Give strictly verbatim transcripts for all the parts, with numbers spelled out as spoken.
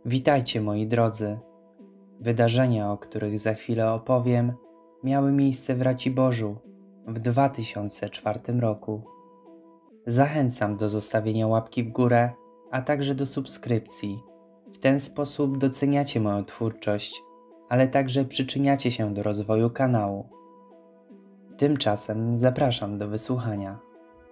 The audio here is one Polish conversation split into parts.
Witajcie moi drodzy. Wydarzenia, o których za chwilę opowiem, miały miejsce w Raciborzu w dwa tysiące czwartym roku. Zachęcam do zostawienia łapki w górę, a także do subskrypcji. W ten sposób doceniacie moją twórczość, ale także przyczyniacie się do rozwoju kanału. Tymczasem zapraszam do wysłuchania.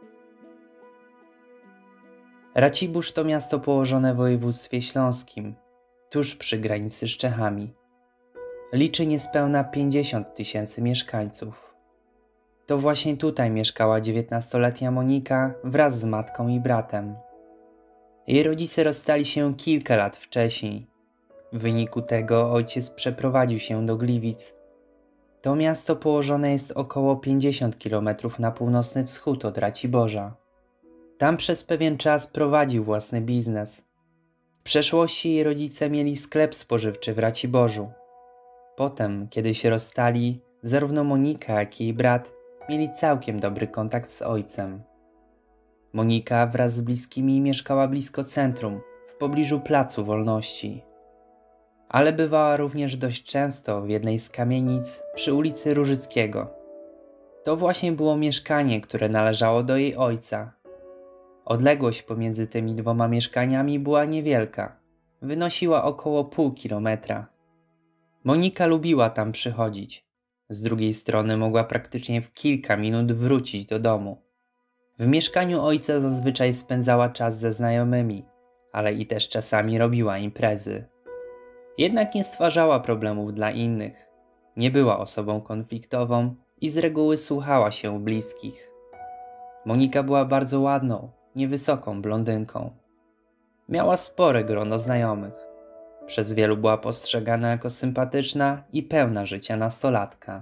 Racibórz to miasto położone w województwie śląskim, tuż przy granicy z Czechami. Liczy niespełna pięćdziesiąt tysięcy mieszkańców. To właśnie tutaj mieszkała dziewiętnastoletnia Monika wraz z matką i bratem. Jej rodzice rozstali się kilka lat wcześniej. W wyniku tego ojciec przeprowadził się do Gliwic. To miasto położone jest około pięćdziesiąt kilometrów na północny wschód od Raciborza. Tam przez pewien czas prowadził własny biznes. W przeszłości jej rodzice mieli sklep spożywczy w Raciborzu. Potem, kiedy się rozstali, zarówno Monika, jak i jej brat mieli całkiem dobry kontakt z ojcem. Monika wraz z bliskimi mieszkała blisko centrum, w pobliżu Placu Wolności. Ale bywała również dość często w jednej z kamienic przy ulicy Różyckiego. To właśnie było mieszkanie, które należało do jej ojca. Odległość pomiędzy tymi dwoma mieszkaniami była niewielka. Wynosiła około pół kilometra. Monika lubiła tam przychodzić. Z drugiej strony mogła praktycznie w kilka minut wrócić do domu. W mieszkaniu ojca zazwyczaj spędzała czas ze znajomymi, ale i też czasami robiła imprezy. Jednak nie stwarzała problemów dla innych. Nie była osobą konfliktową i z reguły słuchała się bliskich. Monika była bardzo ładną, niewysoką blondynką. Miała spore grono znajomych. Przez wielu była postrzegana jako sympatyczna i pełna życia nastolatka.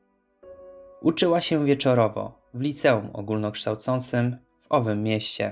Uczyła się wieczorowo w liceum ogólnokształcącym w owym mieście.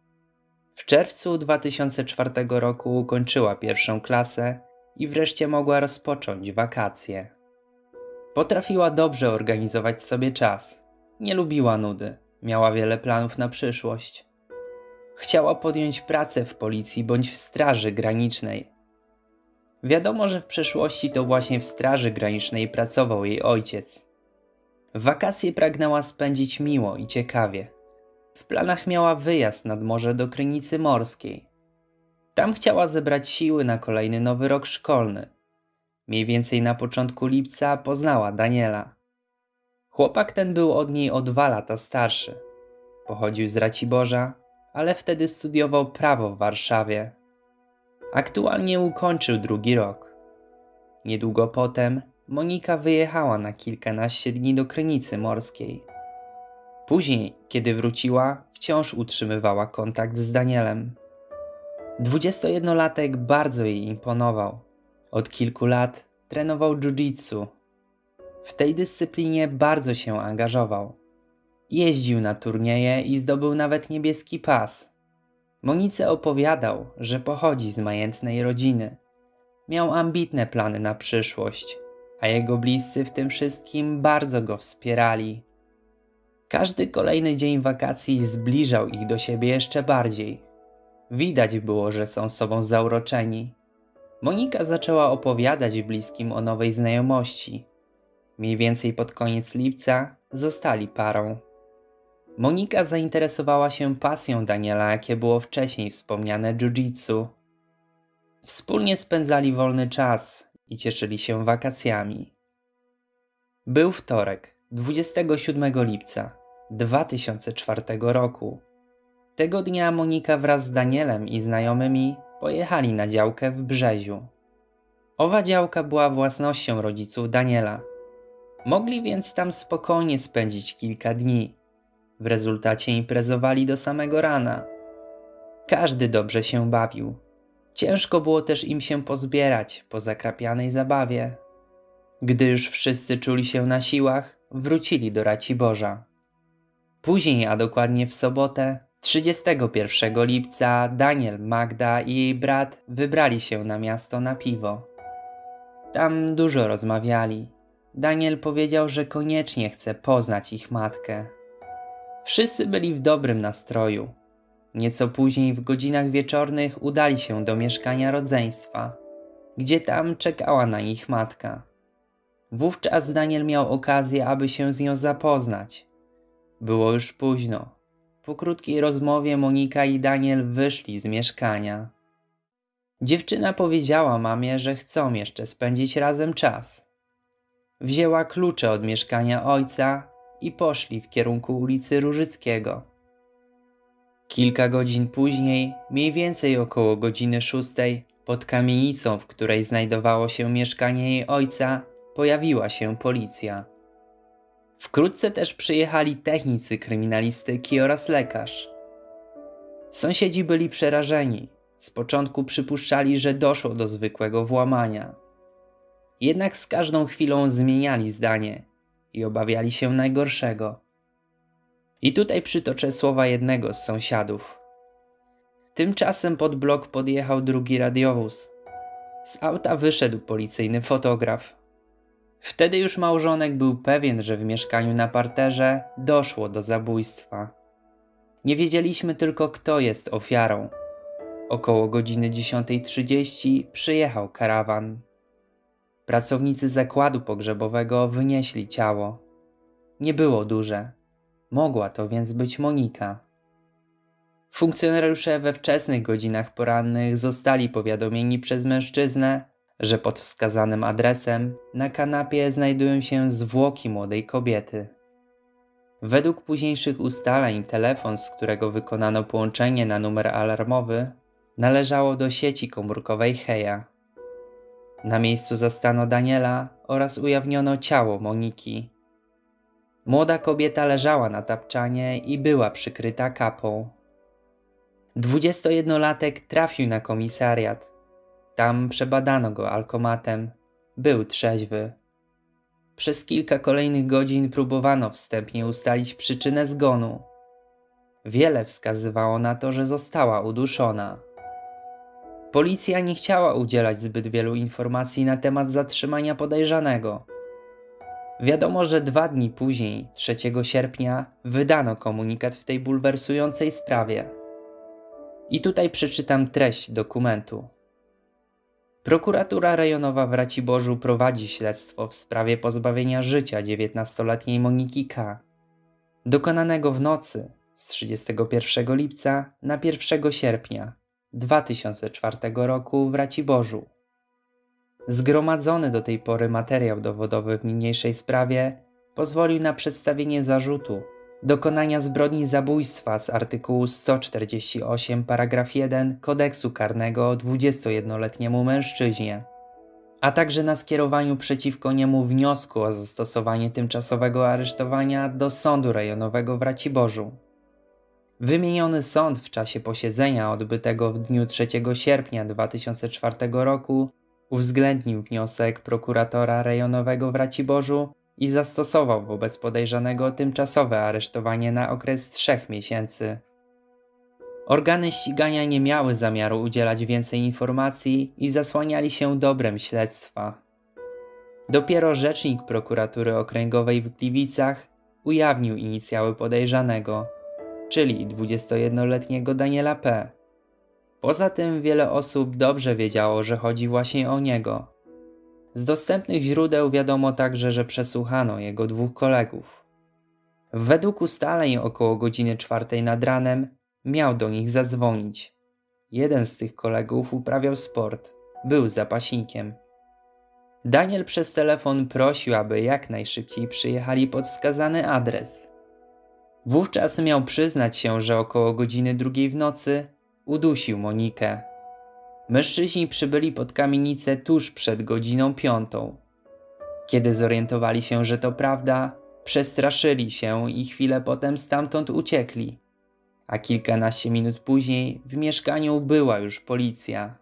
W czerwcu dwa tysiące czwartego roku ukończyła pierwszą klasę i wreszcie mogła rozpocząć wakacje. Potrafiła dobrze organizować sobie czas. Nie lubiła nudy. Miała wiele planów na przyszłość. Chciała podjąć pracę w policji bądź w straży granicznej. Wiadomo, że w przeszłości to właśnie w straży granicznej pracował jej ojciec. Wakacje pragnęła spędzić miło i ciekawie. W planach miała wyjazd nad morze do Krynicy Morskiej. Tam chciała zebrać siły na kolejny nowy rok szkolny. Mniej więcej na początku lipca poznała Daniela. Chłopak ten był od niej o dwa lata starszy. Pochodził z Raciborza, ale wtedy studiował prawo w Warszawie. Aktualnie ukończył drugi rok. Niedługo potem Monika wyjechała na kilkanaście dni do Krynicy Morskiej. Później, kiedy wróciła, wciąż utrzymywała kontakt z Danielem. Dwudziestojednolatek bardzo jej imponował. Od kilku lat trenował jiu-jitsu. W tej dyscyplinie bardzo się angażował. Jeździł na turnieje i zdobył nawet niebieski pas. Monice opowiadał, że pochodzi z majętnej rodziny. Miał ambitne plany na przyszłość, a jego bliscy w tym wszystkim bardzo go wspierali. Każdy kolejny dzień wakacji zbliżał ich do siebie jeszcze bardziej. Widać było, że są sobą zauroczeni. Monika zaczęła opowiadać bliskim o nowej znajomości. Mniej więcej pod koniec lipca zostali parą. Monika zainteresowała się pasją Daniela, jakie było wcześniej wspomniane jiu-jitsu. Wspólnie spędzali wolny czas i cieszyli się wakacjami. Był wtorek, dwudziestego siódmego lipca dwa tysiące czwartego roku. Tego dnia Monika wraz z Danielem i znajomymi pojechali na działkę w Brzeziu. Owa działka była własnością rodziców Daniela. Mogli więc tam spokojnie spędzić kilka dni. W rezultacie imprezowali do samego rana. Każdy dobrze się bawił. Ciężko było też im się pozbierać po zakrapianej zabawie. Gdy już wszyscy czuli się na siłach, wrócili do Raciborza. Później, a dokładnie w sobotę, trzydziestego pierwszego lipca, Daniel, Magda i jej brat wybrali się na miasto na piwo. Tam dużo rozmawiali. Daniel powiedział, że koniecznie chce poznać ich matkę. Wszyscy byli w dobrym nastroju. Nieco później w godzinach wieczornych udali się do mieszkania rodzeństwa, gdzie tam czekała na nich matka. Wówczas Daniel miał okazję, aby się z nią zapoznać. Było już późno. Po krótkiej rozmowie Monika i Daniel wyszli z mieszkania. Dziewczyna powiedziała mamie, że chcą jeszcze spędzić razem czas. Wzięła klucze od mieszkania ojca i poszli w kierunku ulicy Różyckiego. Kilka godzin później, mniej więcej około godziny szóstej, pod kamienicą, w której znajdowało się mieszkanie jej ojca, pojawiła się policja. Wkrótce też przyjechali technicy kryminalistyki oraz lekarz. Sąsiedzi byli przerażeni. Z początku przypuszczali, że doszło do zwykłego włamania. Jednak z każdą chwilą zmieniali zdanie i obawiali się najgorszego. I tutaj przytoczę słowa jednego z sąsiadów. Tymczasem pod blok podjechał drugi radiowóz. Z auta wyszedł policyjny fotograf. Wtedy już małżonek był pewien, że w mieszkaniu na parterze doszło do zabójstwa. Nie wiedzieliśmy tylko, kto jest ofiarą. Około godziny dziesiątej trzydzieści przyjechał karawan. Pracownicy zakładu pogrzebowego wynieśli ciało. Nie było duże. Mogła to więc być Monika. Funkcjonariusze we wczesnych godzinach porannych zostali powiadomieni przez mężczyznę, że pod wskazanym adresem na kanapie znajdują się zwłoki młodej kobiety. Według późniejszych ustaleń telefon, z którego wykonano połączenie na numer alarmowy, należało do sieci komórkowej Heja. Na miejscu zastano Daniela oraz ujawniono ciało Moniki. Młoda kobieta leżała na tapczanie i była przykryta kapą. Dwudziestojednolatek trafił na komisariat. Tam przebadano go alkomatem. Był trzeźwy. Przez kilka kolejnych godzin próbowano wstępnie ustalić przyczynę zgonu. Wiele wskazywało na to, że została uduszona. Policja nie chciała udzielać zbyt wielu informacji na temat zatrzymania podejrzanego. Wiadomo, że dwa dni później, trzeciego sierpnia, wydano komunikat w tej bulwersującej sprawie. I tutaj przeczytam treść dokumentu. Prokuratura rejonowa w Raciborzu prowadzi śledztwo w sprawie pozbawienia życia dziewiętnastoletniej Moniki K., dokonanego w nocy z trzydziestego pierwszego lipca na pierwszego sierpnia dwa tysiące czwartego roku w Raciborzu. Zgromadzony do tej pory materiał dowodowy w niniejszej sprawie pozwolił na przedstawienie zarzutu dokonania zbrodni zabójstwa z artykułu sto czterdzieści osiem paragraf jeden kodeksu karnego dwudziestojednoletniemu mężczyźnie, a także na skierowaniu przeciwko niemu wniosku o zastosowanie tymczasowego aresztowania do sądu rejonowego w Raciborzu. Wymieniony sąd w czasie posiedzenia odbytego w dniu trzeciego sierpnia dwa tysiące czwartego roku uwzględnił wniosek prokuratora rejonowego w Raciborzu i zastosował wobec podejrzanego tymczasowe aresztowanie na okres trzech miesięcy. Organy ścigania nie miały zamiaru udzielać więcej informacji i zasłaniali się dobrem śledztwa. Dopiero rzecznik prokuratury okręgowej w Gliwicach ujawnił inicjały podejrzanego, czyli dwudziestojednoletniego Daniela P. Poza tym wiele osób dobrze wiedziało, że chodzi właśnie o niego. Z dostępnych źródeł wiadomo także, że przesłuchano jego dwóch kolegów. Według ustaleń około godziny czwartej nad ranem miał do nich zadzwonić. Jeden z tych kolegów uprawiał sport, był zapaśnikiem. Daniel przez telefon prosił, aby jak najszybciej przyjechali pod wskazany adres. Wówczas miał przyznać się, że około godziny drugiej w nocy udusił Monikę. Mężczyźni przybyli pod kamienicę tuż przed godziną piątą. Kiedy zorientowali się, że to prawda, przestraszyli się i chwilę potem stamtąd uciekli. A kilkanaście minut później w mieszkaniu była już policja.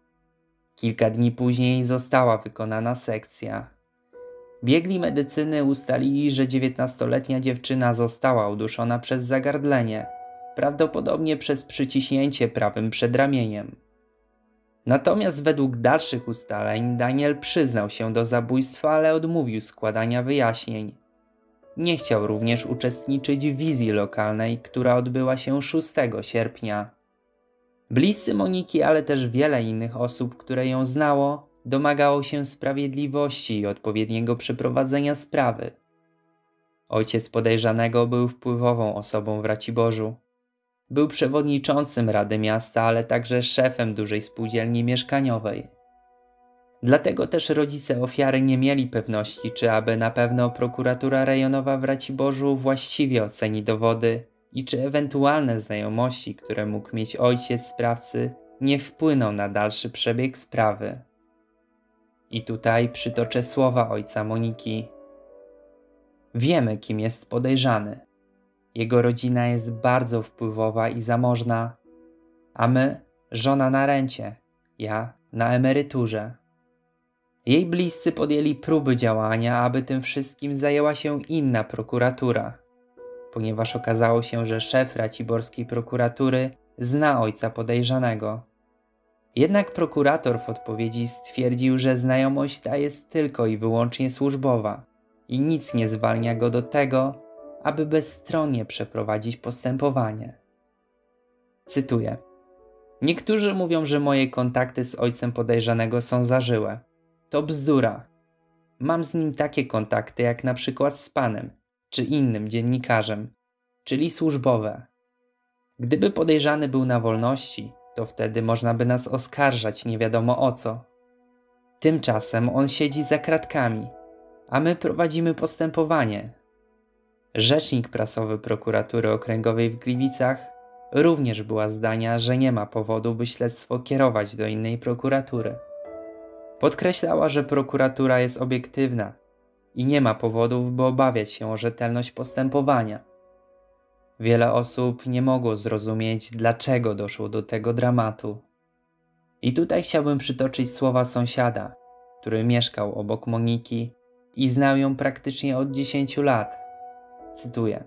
Kilka dni później została wykonana sekcja. Biegli medycyny ustalili, że dziewiętnastoletnia dziewczyna została uduszona przez zagardlenie, prawdopodobnie przez przyciśnięcie prawym przedramieniem. Natomiast według dalszych ustaleń Daniel przyznał się do zabójstwa, ale odmówił składania wyjaśnień. nie chciał również uczestniczyć w wizji lokalnej, która odbyła się szóstego sierpnia. Bliscy Moniki, ale też wiele innych osób, które ją znało, domagało się sprawiedliwości i odpowiedniego przeprowadzenia sprawy. Ojciec podejrzanego był wpływową osobą w Raciborzu. Był przewodniczącym Rady Miasta, ale także szefem dużej spółdzielni mieszkaniowej. Dlatego też rodzice ofiary nie mieli pewności, czy aby na pewno prokuratura rejonowa w Raciborzu właściwie oceni dowody i czy ewentualne znajomości, które mógł mieć ojciec sprawcy, nie wpłyną na dalszy przebieg sprawy. I tutaj przytoczę słowa ojca Moniki. Wiemy, kim jest podejrzany. Jego rodzina jest bardzo wpływowa i zamożna, a my, żona na rencie, ja na emeryturze. Jej bliscy podjęli próby działania, aby tym wszystkim zajęła się inna prokuratura, ponieważ okazało się, że szef raciborskiej prokuratury zna ojca podejrzanego. Jednak prokurator w odpowiedzi stwierdził, że znajomość ta jest tylko i wyłącznie służbowa i nic nie zwalnia go do tego, aby bezstronnie przeprowadzić postępowanie. Cytuję. Niektórzy mówią, że moje kontakty z ojcem podejrzanego są zażyłe. To bzdura. Mam z nim takie kontakty jak na przykład z panem czy innym dziennikarzem, czyli służbowe. Gdyby podejrzany był na wolności, to wtedy można by nas oskarżać nie wiadomo o co. Tymczasem on siedzi za kratkami, a my prowadzimy postępowanie. Rzecznik prasowy prokuratury okręgowej w Gliwicach również była zdania, że nie ma powodu, by śledztwo kierować do innej prokuratury. Podkreślała, że prokuratura jest obiektywna i nie ma powodów, by obawiać się o rzetelność postępowania. Wiele osób nie mogło zrozumieć, dlaczego doszło do tego dramatu. I tutaj chciałbym przytoczyć słowa sąsiada, który mieszkał obok Moniki i znał ją praktycznie od dziesięciu lat. Cytuję.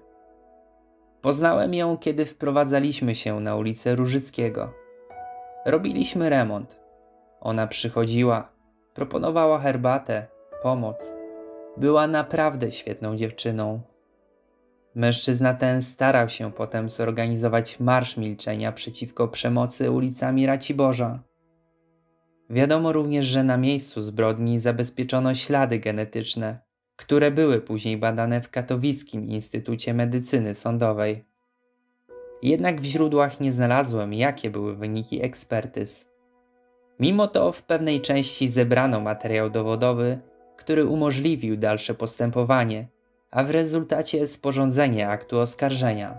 Poznałem ją, kiedy wprowadzaliśmy się na ulicę Różyckiego. Robiliśmy remont. Ona przychodziła, proponowała herbatę, pomoc. Była naprawdę świetną dziewczyną. Mężczyzna ten starał się potem zorganizować marsz milczenia przeciwko przemocy ulicami Raciborza. Wiadomo również, że na miejscu zbrodni zabezpieczono ślady genetyczne, które były później badane w Katowickim Instytucie Medycyny Sądowej. Jednak w źródłach nie znalazłem, jakie były wyniki ekspertyz. Mimo to w pewnej części zebrano materiał dowodowy, który umożliwił dalsze postępowanie, a w rezultacie sporządzenie aktu oskarżenia.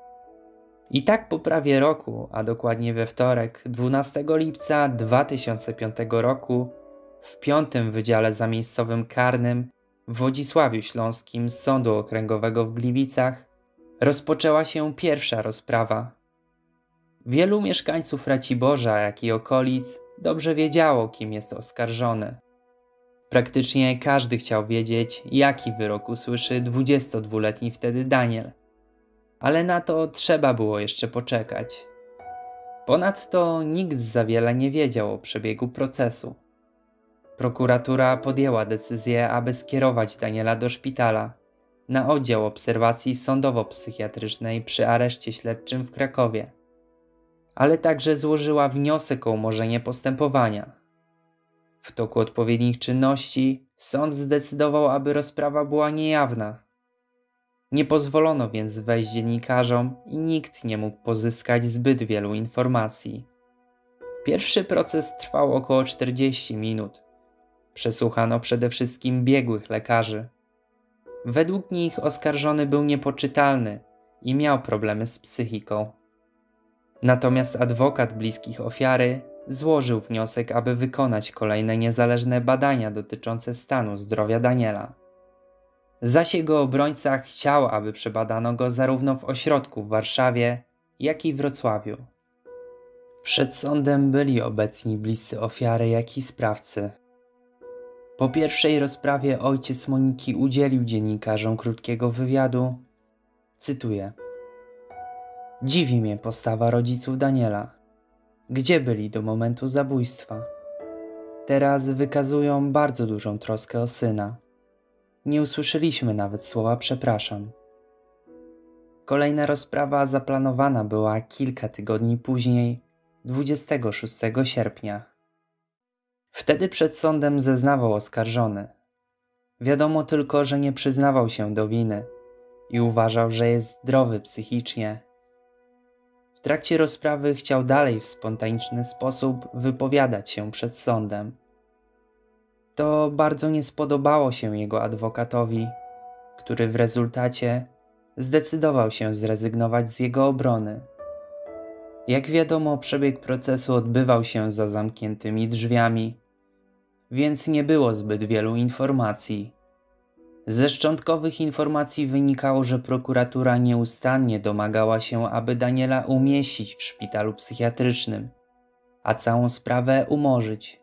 I tak po prawie roku, a dokładnie we wtorek, dwunastego lipca dwa tysiące piątego roku, w piątym Wydziale Zamiejscowym Karnym w Wodzisławiu Śląskim Sądu Okręgowego w Gliwicach rozpoczęła się pierwsza rozprawa. Wielu mieszkańców Raciborza, jak i okolic dobrze wiedziało, kim jest oskarżony. Praktycznie każdy chciał wiedzieć, jaki wyrok usłyszy dwudziestodwuletni wtedy Daniel. Ale na to trzeba było jeszcze poczekać. Ponadto nikt za wiele nie wiedział o przebiegu procesu. Prokuratura podjęła decyzję, aby skierować Daniela do szpitala, na oddział obserwacji sądowo-psychiatrycznej przy areszcie śledczym w Krakowie. Ale także złożyła wniosek o umorzenie postępowania. W toku odpowiednich czynności sąd zdecydował, aby rozprawa była niejawna. Nie pozwolono więc wejść dziennikarzom i nikt nie mógł pozyskać zbyt wielu informacji. Pierwszy proces trwał około czterdzieści minut. Przesłuchano przede wszystkim biegłych lekarzy. Według nich oskarżony był niepoczytalny i miał problemy z psychiką. Natomiast adwokat bliskich ofiary złożył wniosek, aby wykonać kolejne niezależne badania dotyczące stanu zdrowia Daniela. Zaś jego obrońca chciał, aby przebadano go zarówno w ośrodku w Warszawie, jak i w Wrocławiu. Przed sądem byli obecni bliscy ofiary, jak i sprawcy. Po pierwszej rozprawie ojciec Moniki udzielił dziennikarzom krótkiego wywiadu. Cytuję. Dziwi mnie postawa rodziców Daniela. Gdzie byli do momentu zabójstwa? Teraz wykazują bardzo dużą troskę o syna. Nie usłyszeliśmy nawet słowa przepraszam. Kolejna rozprawa zaplanowana była kilka tygodni później, dwudziestego szóstego sierpnia. Wtedy przed sądem zeznawał oskarżony. Wiadomo tylko, że nie przyznawał się do winy i uważał, że jest zdrowy psychicznie. W trakcie rozprawy chciał dalej w spontaniczny sposób wypowiadać się przed sądem. To bardzo nie spodobało się jego adwokatowi, który w rezultacie zdecydował się zrezygnować z jego obrony. Jak wiadomo, przebieg procesu odbywał się za zamkniętymi drzwiami, więc nie było zbyt wielu informacji. Ze szczątkowych informacji wynikało, że prokuratura nieustannie domagała się, aby Daniela umieścić w szpitalu psychiatrycznym, a całą sprawę umorzyć.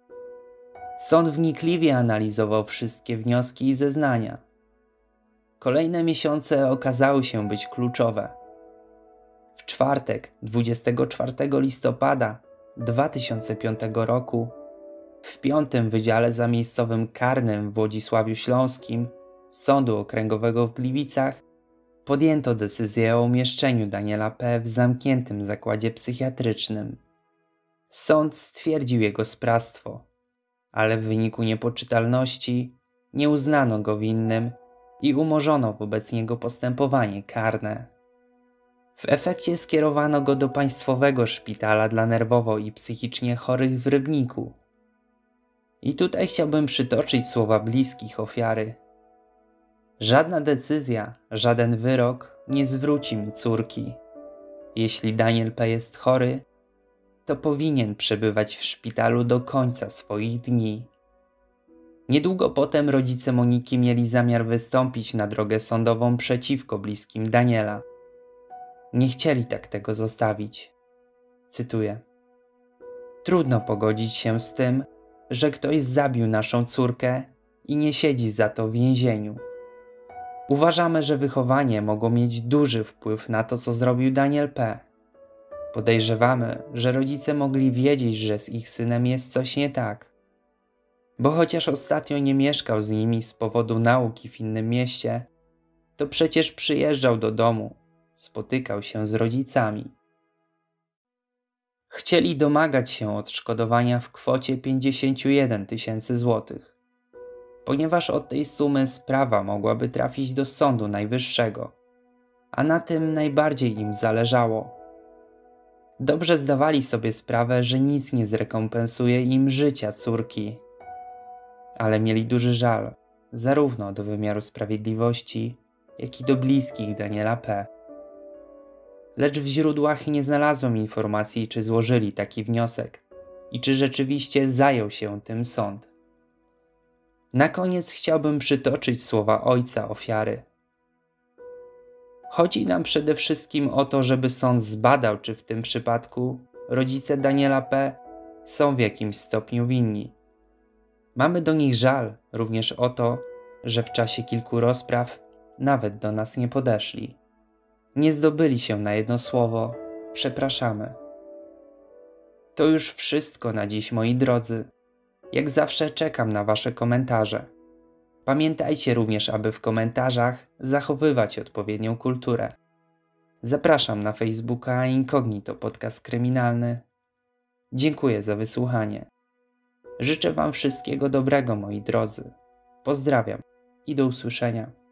Sąd wnikliwie analizował wszystkie wnioski i zeznania. Kolejne miesiące okazały się być kluczowe. W czwartek, dwudziestego czwartego listopada dwa tysiące piątego roku, w piątym Wydziale Zamiejscowym Karnym w Wodzisławiu Śląskim Sądu Okręgowego w Gliwicach podjęto decyzję o umieszczeniu Daniela P. w zamkniętym zakładzie psychiatrycznym. Sąd stwierdził jego sprawstwo, ale w wyniku niepoczytalności nie uznano go winnym i umorzono wobec niego postępowanie karne. W efekcie skierowano go do Państwowego Szpitala dla nerwowo i psychicznie chorych w Rybniku. I tutaj chciałbym przytoczyć słowa bliskich ofiary. Żadna decyzja, żaden wyrok nie zwróci mi córki. Jeśli Daniel P. jest chory, to powinien przebywać w szpitalu do końca swoich dni. Niedługo potem rodzice Moniki mieli zamiar wystąpić na drogę sądową przeciwko bliskim Daniela. Nie chcieli tak tego zostawić. Cytuję. Trudno pogodzić się z tym, że ktoś zabił naszą córkę i nie siedzi za to w więzieniu. Uważamy, że wychowanie mogło mieć duży wpływ na to, co zrobił Daniel P. Podejrzewamy, że rodzice mogli wiedzieć, że z ich synem jest coś nie tak. Bo chociaż ostatnio nie mieszkał z nimi z powodu nauki w innym mieście, to przecież przyjeżdżał do domu, spotykał się z rodzicami. Chcieli domagać się odszkodowania w kwocie pięćdziesiąt jeden tysięcy złotych, ponieważ od tej sumy sprawa mogłaby trafić do Sądu Najwyższego, a na tym najbardziej im zależało. Dobrze zdawali sobie sprawę, że nic nie zrekompensuje im życia córki, ale mieli duży żal zarówno do wymiaru sprawiedliwości, jak i do bliskich Daniela P. Lecz w źródłach nie znalazłem informacji, czy złożyli taki wniosek i czy rzeczywiście zajął się tym sąd. Na koniec chciałbym przytoczyć słowa ojca ofiary. Chodzi nam przede wszystkim o to, żeby sąd zbadał, czy w tym przypadku rodzice Daniela P. są w jakimś stopniu winni. Mamy do nich żal również o to, że w czasie kilku rozpraw nawet do nas nie podeszli. Nie zdobyli się na jedno słowo przepraszamy. To już wszystko na dziś, moi drodzy. Jak zawsze czekam na wasze komentarze. Pamiętajcie również, aby w komentarzach zachowywać odpowiednią kulturę. Zapraszam na Facebooka Incognito Podcast Kryminalny. Dziękuję za wysłuchanie. Życzę wam wszystkiego dobrego, moi drodzy. Pozdrawiam i do usłyszenia.